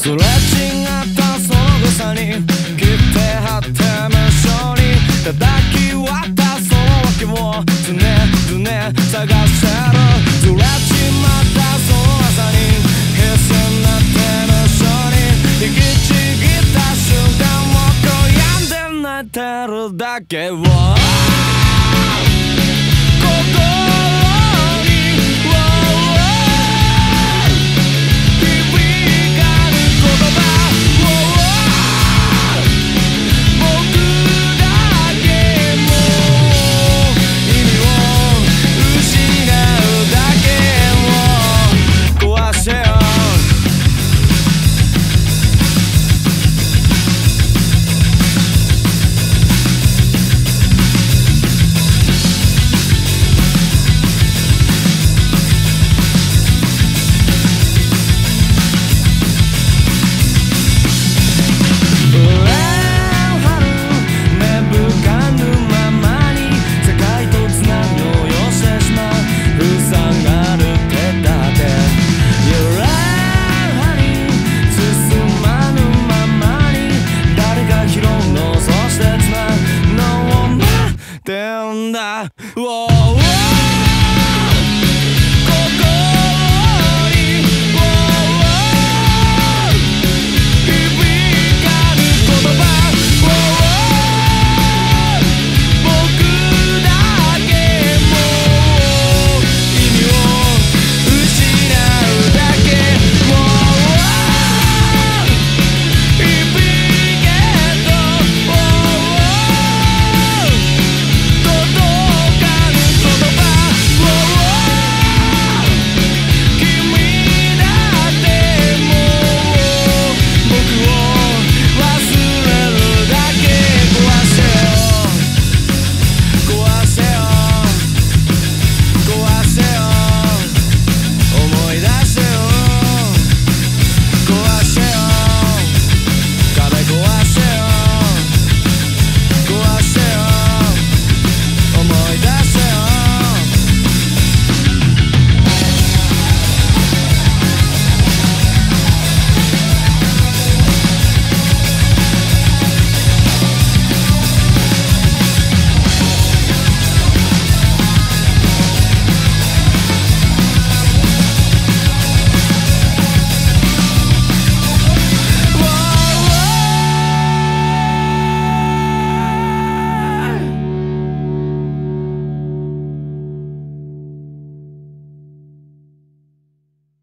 すれ違ったその誤差に切って貼って無性に叩き割ったその訳を常々探してる。ずれちまったその朝に必死になって無性に引きちぎった瞬間も悔やんで泣いてるだけを